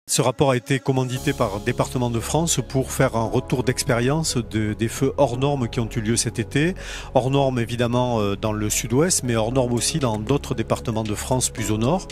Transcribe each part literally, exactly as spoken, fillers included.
Ce rapport a été commandité par Département de France pour faire un retour d'expérience de, des feux hors normes qui ont eu lieu cet été. Hors normes évidemment dans le sud-ouest, mais hors normes aussi dans d'autres départements de France plus au nord.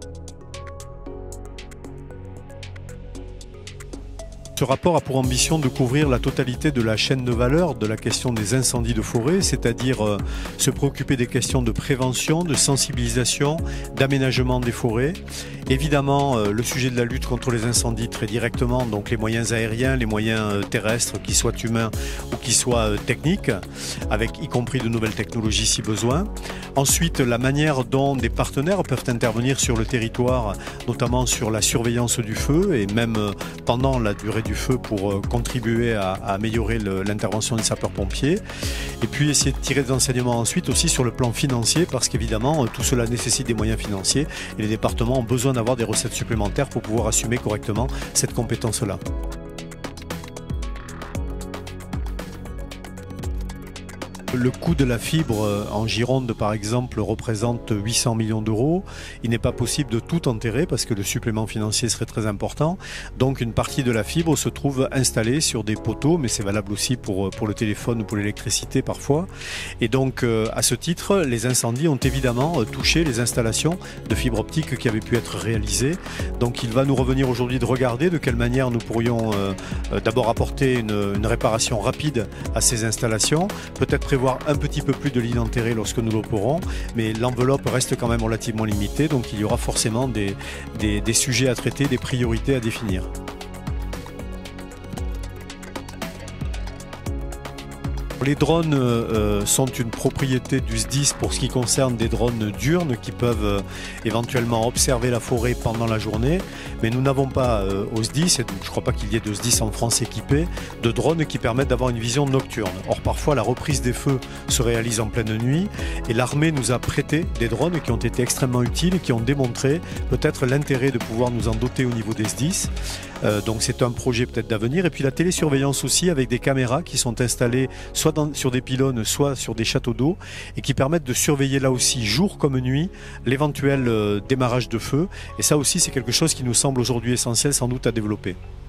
Ce rapport a pour ambition de couvrir la totalité de la chaîne de valeur de la question des incendies de forêt, c'est-à-dire euh, se préoccuper des questions de prévention, de sensibilisation, d'aménagement des forêts. Évidemment, euh, le sujet de la lutte contre les incendies très directement, donc les moyens aériens, les moyens euh, terrestres, qu'ils soient humains ou qu'ils soient euh, techniques, avec y compris de nouvelles technologies si besoin. Ensuite, la manière dont des partenaires peuvent intervenir sur le territoire, notamment sur la surveillance du feu et même euh, pendant la durée du feu pour contribuer à, à améliorer l'intervention des sapeurs-pompiers. Et puis essayer de tirer des enseignements ensuite aussi sur le plan financier parce qu'évidemment tout cela nécessite des moyens financiers et les départements ont besoin d'avoir des recettes supplémentaires pour pouvoir assumer correctement cette compétence-là. Le coût de la fibre en Gironde, par exemple, représente huit cents millions d'euros. Il n'est pas possible de tout enterrer parce que le supplément financier serait très important. Donc une partie de la fibre se trouve installée sur des poteaux, mais c'est valable aussi pour, pour le téléphone ou pour l'électricité parfois. Et donc à ce titre, les incendies ont évidemment touché les installations de fibre optique qui avaient pu être réalisées. Donc il va nous revenir aujourd'hui de regarder de quelle manière nous pourrions euh, d'abord apporter une, une réparation rapide à ces installations, peut-être prévoir un petit peu plus de lignes enterrées lorsque nous l'opérons, mais l'enveloppe reste quand même relativement limitée, donc il y aura forcément des, des, des sujets à traiter, des priorités à définir. Les drones euh, sont une propriété du S D I S pour ce qui concerne des drones diurnes qui peuvent euh, éventuellement observer la forêt pendant la journée, mais nous n'avons pas euh, au S D I S, et je ne crois pas qu'il y ait de S D I S en France équipés, de drones qui permettent d'avoir une vision nocturne. Or parfois la reprise des feux se réalise en pleine nuit et l'armée nous a prêté des drones qui ont été extrêmement utiles et qui ont démontré peut-être l'intérêt de pouvoir nous en doter au niveau des S D I S. Euh, donc c'est un projet peut-être d'avenir. Et puis la télésurveillance aussi avec des caméras qui sont installées soit dans, sur des pylônes, soit sur des châteaux d'eau et qui permettent de surveiller là aussi jour comme nuit l'éventuel euh, démarrage de feu. Et ça aussi c'est quelque chose qui nous semble aujourd'hui essentiel sans doute à développer.